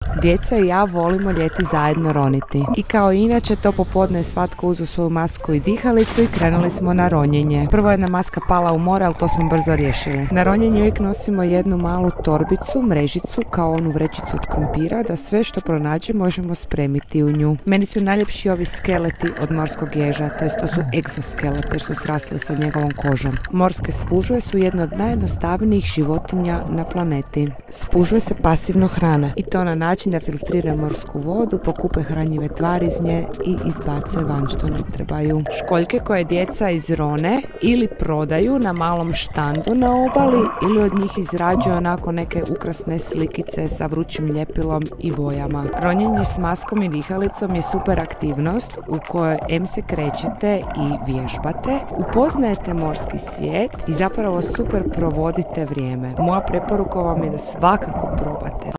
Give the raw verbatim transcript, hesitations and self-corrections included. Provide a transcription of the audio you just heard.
Djeca i ja volimo ljeti zajedno roniti. I kao i inače, to popodne je svatko uzeo svoju masku i dihalicu i krenuli smo na ronjenje. Prvo je jedna maska pala u more, ali to smo brzo riješili. Na ronjenje uvijek nosimo jednu malu torbicu, mrežicu, kao onu vrećicu od krumpira, da sve što pronađe možemo spremiti u nju. Meni su najljepši ovi skeleti od morskog ježa, to jest to su egzoskeleti jer su srasli sa njegovom kožom. Morske spužve su jedno od najjednostavnijih životinja na planeti. Spužve se pasivno hrane i to na način da filtrira morsku vodu, pokupe hranjive tvari iz nje i izbace van što ne trebaju. Školjke koje djeca izrone ili prodaju na malom štandu na obali ili od njih izrađuju onako neke ukrasne slikice sa vrućim ljepilom i bojama. Ronjenje s maskom i dihalicom je super aktivnost u kojoj em se krećete i vježbate, upoznajete morski svijet i zapravo super provodite vrijeme. Moja preporuka vam je da svakako probate.